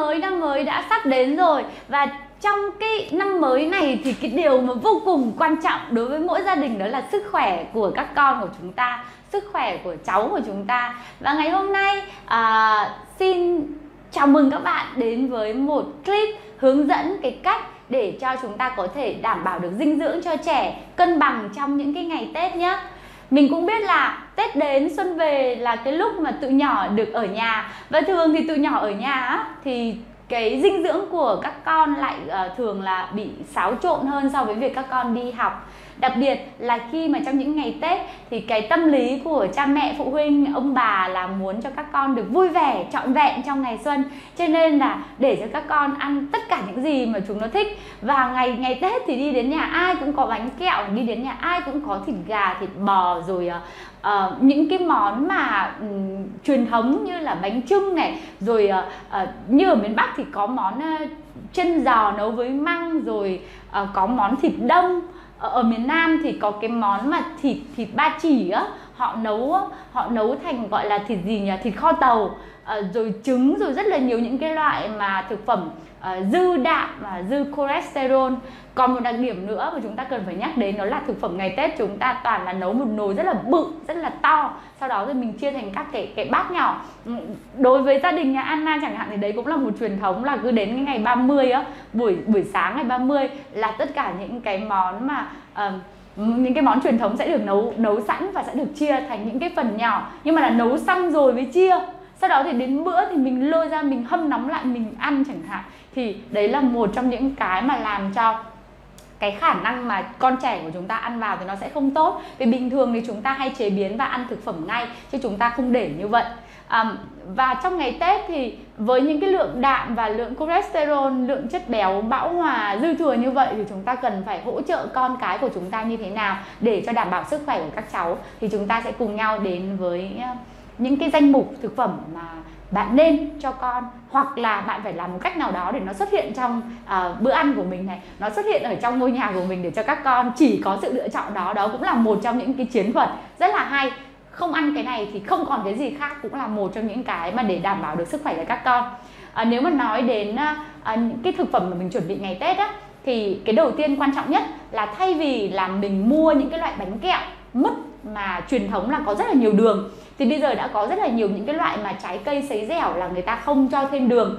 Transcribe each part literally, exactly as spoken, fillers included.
mới, năm mới đã sắp đến rồi. Và trong cái năm mới này thì cái điều mà vô cùng quan trọng đối với mỗi gia đình đó là sức khỏe của các con của chúng ta, sức khỏe của cháu của chúng ta. Và ngày hôm nay à, xin chào mừng các bạn đến với một clip hướng dẫn cái cách để cho chúng ta có thể đảm bảo được dinh dưỡng cho trẻ cân bằng trong những cái ngày Tết nhé. Mình cũng biết là Tết đến xuân về là cái lúc mà tụi nhỏ được ở nhà. Và thường thì tụi nhỏ ở nhà á, thì cái dinh dưỡng của các con lại uh, thường là bị xáo trộn hơn so với việc các con đi học. Đặc biệt là khi mà trong những ngày Tết thì cái tâm lý của cha mẹ, phụ huynh, ông bà là muốn cho các con được vui vẻ, trọn vẹn trong ngày xuân. Cho nên là để cho các con ăn tất cả những gì mà chúng nó thích. Và ngày ngày Tết thì đi đến nhà ai cũng có bánh kẹo, đi đến nhà ai cũng có thịt gà, thịt bò, rồi uh, uh, những cái món mà um, truyền thống như là bánh chưng này, rồi uh, uh, như ở miền Bắc thì có món uh, chân giò nấu với măng, rồi uh, có món thịt đông. Ở miền Nam thì có cái món mà thịt thịt ba chỉ á, họ nấu họ nấu thành gọi là thịt gì nhỉ, thịt kho tàu, à, rồi trứng, rồi rất là nhiều những cái loại mà thực phẩm à, dư đạm và dư cholesterol. Còn một đặc điểm nữa mà chúng ta cần phải nhắc đến đó là thực phẩm ngày Tết chúng ta toàn là nấu một nồi rất là bự, rất là to, sau đó rồi mình chia thành các cái cái bát nhỏ. Đối với gia đình nhà Anna chẳng hạn thì đấy cũng là một truyền thống là cứ đến cái ngày ba mươi á, buổi buổi sáng ngày ba mươi là tất cả những cái món mà uh, những cái món truyền thống sẽ được nấu nấu sẵn và sẽ được chia thành những cái phần nhỏ, nhưng mà là nấu xong rồi mới chia. Sau đó thì đến bữa thì mình lôi ra, mình hâm nóng lại mình ăn chẳng hạn. Thì đấy là một trong những cái mà làm cho cái khả năng mà con trẻ của chúng ta ăn vào thì nó sẽ không tốt. Vì bình thường thì chúng ta hay chế biến và ăn thực phẩm ngay, chứ chúng ta không để như vậy. À, và trong ngày Tết thì với những cái lượng đạm và lượng cholesterol, lượng chất béo bão hòa dư thừa như vậy thì chúng ta cần phải hỗ trợ con cái của chúng ta như thế nào để cho đảm bảo sức khỏe của các cháu. Thì chúng ta sẽ cùng nhau đến với những cái danh mục thực phẩm mà bạn nên cho con, hoặc là bạn phải làm một cách nào đó để nó xuất hiện trong uh, bữa ăn của mình này, nó xuất hiện ở trong ngôi nhà của mình để cho các con chỉ có sự lựa chọn đó. Đó cũng là một trong những cái chiến thuật rất là hay. Không ăn cái này thì không còn cái gì khác cũng là một trong những cái mà để đảm bảo được sức khỏe cho các con. À, nếu mà nói đến uh, những cái thực phẩm mà mình chuẩn bị ngày Tết á, thì cái đầu tiên quan trọng nhất là thay vì là mình mua những cái loại bánh kẹo mứt mà truyền thống là có rất là nhiều đường, thì bây giờ đã có rất là nhiều những cái loại mà trái cây sấy dẻo là người ta không cho thêm đường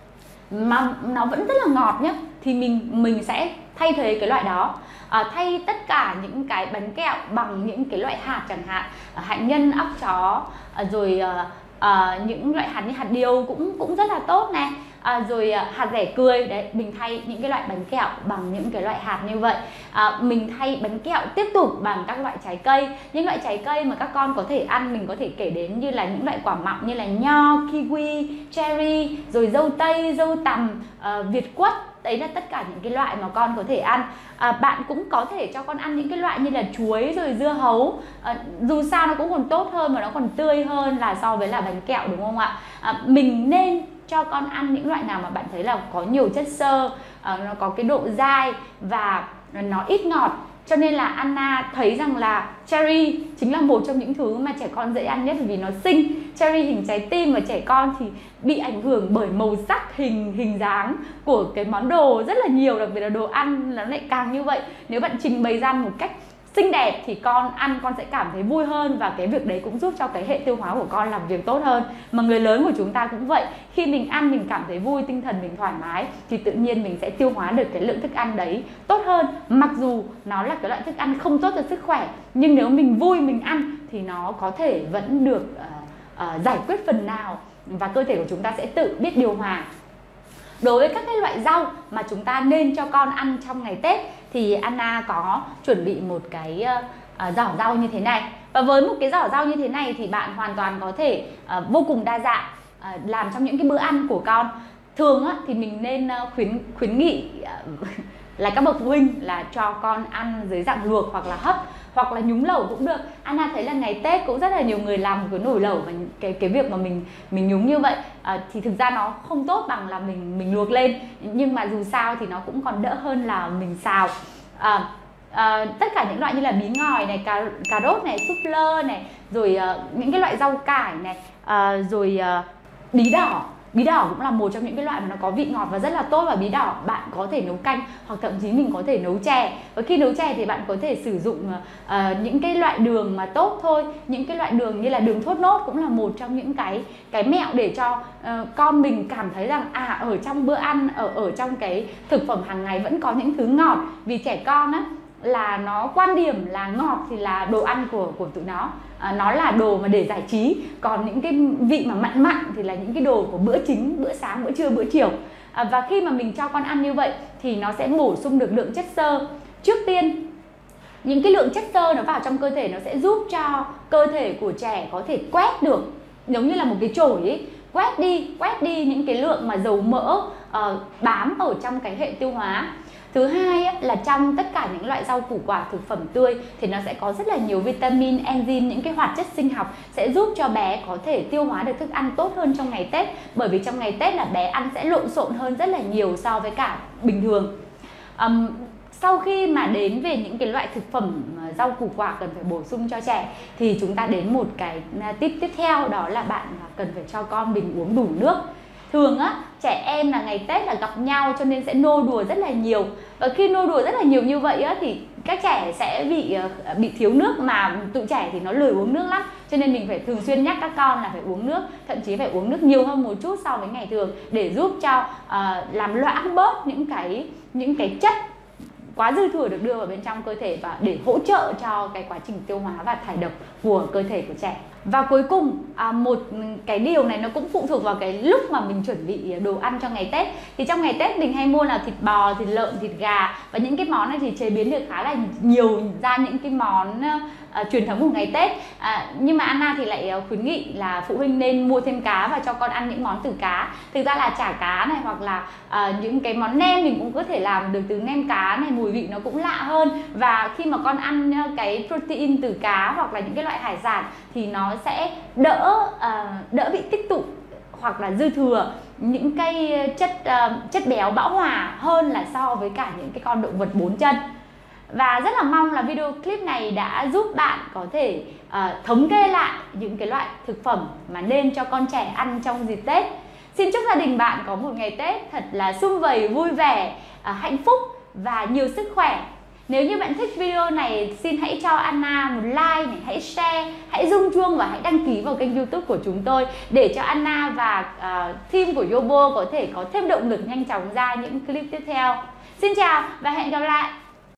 mà nó vẫn rất là ngọt nhé. Thì mình mình sẽ thay thế cái loại đó, à, thay tất cả những cái bánh kẹo bằng những cái loại hạt chẳng hạn, à, hạnh nhân, óc chó, à, rồi à, à, những loại hạt như hạt điều cũng cũng rất là tốt này. À, rồi à, hạt rẻ cười đấy, mình thay những cái loại bánh kẹo bằng những cái loại hạt như vậy. À, mình thay bánh kẹo tiếp tục bằng các loại trái cây, những loại trái cây mà các con có thể ăn. Mình có thể kể đến như là những loại quả mọng như là nho, kiwi, cherry, rồi dâu tây, dâu tằm, à, việt quất. Đấy là tất cả những cái loại mà con có thể ăn. À, bạn cũng có thể cho con ăn những cái loại như là chuối, rồi dưa hấu. À, dù sao nó cũng còn tốt hơn, mà nó còn tươi hơn là so với là bánh kẹo, đúng không ạ? À, mình nên cho con ăn những loại nào mà bạn thấy là có nhiều chất xơ, uh, nó có cái độ dai và nó ít ngọt. Cho nên là Anna thấy rằng là cherry chính là một trong những thứ mà trẻ con dễ ăn nhất, vì nó xinh. Cherry hình trái tim, và trẻ con thì bị ảnh hưởng bởi màu sắc, hình hình dáng của cái món đồ rất là nhiều, đặc biệt là đồ ăn nó lại càng như vậy. Nếu bạn trình bày ra một cách xinh đẹp thì con ăn con sẽ cảm thấy vui hơn, và cái việc đấy cũng giúp cho cái hệ tiêu hóa của con làm việc tốt hơn. Mà người lớn của chúng ta cũng vậy, khi mình ăn mình cảm thấy vui, tinh thần mình thoải mái thì tự nhiên mình sẽ tiêu hóa được cái lượng thức ăn đấy tốt hơn. Mặc dù nó là cái loại thức ăn không tốt cho sức khỏe, nhưng nếu mình vui mình ăn thì nó có thể vẫn được uh, uh, giải quyết phần nào, và cơ thể của chúng ta sẽ tự biết điều hòa. Đối với các cái loại rau mà chúng ta nên cho con ăn trong ngày Tết thì Anna có chuẩn bị một cái uh, giỏ rau như thế này. Và với một cái giỏ rau như thế này thì bạn hoàn toàn có thể uh, vô cùng đa dạng uh, làm trong những cái bữa ăn của con. Thường á, thì mình nên uh, khuyến khuyến nghị uh, là các bậc phụ huynh là cho con ăn dưới dạng luộc hoặc là hấp, hoặc là nhúng lẩu cũng được. Anna thấy là ngày Tết cũng rất là nhiều người làm một cái nồi lẩu, và cái cái việc mà mình mình nhúng như vậy à, thì thực ra nó không tốt bằng là mình mình luộc lên, nhưng mà dù sao thì nó cũng còn đỡ hơn là mình xào. À, à, tất cả những loại như là bí ngòi này, cà, cà rốt này, súp lơ này, rồi à, những cái loại rau cải này, à, rồi à, bí đỏ bí đỏ cũng là một trong những cái loại mà nó có vị ngọt và rất là tốt, và bí đỏ bạn có thể nấu canh hoặc thậm chí mình có thể nấu chè. Và khi nấu chè thì bạn có thể sử dụng uh, những cái loại đường mà tốt thôi, những cái loại đường như là đường thốt nốt cũng là một trong những cái cái mẹo để cho uh, con mình cảm thấy rằng à ở trong bữa ăn, ở ở trong cái thực phẩm hàng ngày vẫn có những thứ ngọt. Vì trẻ con á là nó quan điểm là ngọt thì là đồ ăn của của tụi nó, à, nó là đồ mà để giải trí, còn những cái vị mà mặn mặn thì là những cái đồ của bữa chính, bữa sáng, bữa trưa, bữa chiều. À, và khi mà mình cho con ăn như vậy thì nó sẽ bổ sung được lượng chất xơ. Trước tiên những cái lượng chất xơ nó vào trong cơ thể nó sẽ giúp cho cơ thể của trẻ có thể quét được, giống như là một cái chổi ấy, quét đi quét đi những cái lượng mà dầu mỡ uh, bám ở trong cái hệ tiêu hóa. Thứ hai ấy, là trong tất cả những loại rau củ quả, thực phẩm tươi thì nó sẽ có rất là nhiều vitamin, enzyme, những cái hoạt chất sinh học sẽ giúp cho bé có thể tiêu hóa được thức ăn tốt hơn trong ngày Tết. Bởi vì trong ngày Tết là bé ăn sẽ lộn xộn hơn rất là nhiều so với cả bình thường. Um, Sau khi mà đến về những cái loại thực phẩm rau củ quả cần phải bổ sung cho trẻ thì chúng ta đến một cái tip tiếp theo, đó là bạn cần phải cho con mình uống đủ nước. Thường á, trẻ em là ngày Tết là gặp nhau cho nên sẽ nô đùa rất là nhiều. Và khi nô đùa rất là nhiều như vậy á, thì các trẻ sẽ bị bị thiếu nước, mà tụi trẻ thì nó lười uống nước lắm. Cho nên mình phải thường xuyên nhắc các con là phải uống nước, thậm chí phải uống nước nhiều hơn một chút so với ngày thường để giúp cho uh, làm loãng bớt những cái những cái chất quá dư thừa được đưa vào bên trong cơ thể, và để hỗ trợ cho cái quá trình tiêu hóa và thải độc của cơ thể của trẻ. Và cuối cùng à, một cái điều này nó cũng phụ thuộc vào cái lúc mà mình chuẩn bị đồ ăn cho ngày Tết. Thì trong ngày Tết mình hay mua là thịt bò, thịt lợn, thịt gà, và những cái món này thì chế biến được khá là nhiều ra những cái món uh, truyền thống của ngày Tết. À, nhưng mà Anna thì lại khuyến nghị là phụ huynh nên mua thêm cá và cho con ăn những món từ cá. Thực ra là chả cá này, hoặc là uh, những cái món nem mình cũng có thể làm được từ nem cá này, mùi vị nó cũng lạ hơn. Và khi mà con ăn cái protein từ cá hoặc là những cái loại hải sản thì nó sẽ đỡ uh, đỡ bị tích tụ hoặc là dư thừa những cái chất uh, chất béo bão hòa hơn là so với cả những cái con động vật bốn chân. Và rất là mong là video clip này đã giúp bạn có thể uh, thống kê lại những cái loại thực phẩm mà nên cho con trẻ ăn trong dịp Tết. Xin chúc gia đình bạn có một ngày Tết thật là sum vầy, vui vẻ, uh, hạnh phúc và nhiều sức khỏe. Nếu như bạn thích video này, xin hãy cho Anna một like này, hãy share, hãy rung chuông và hãy đăng ký vào kênh YouTube của chúng tôi để cho Anna và uh, team của Yobo có thể có thêm động lực nhanh chóng ra những clip tiếp theo. Xin chào và hẹn gặp lại!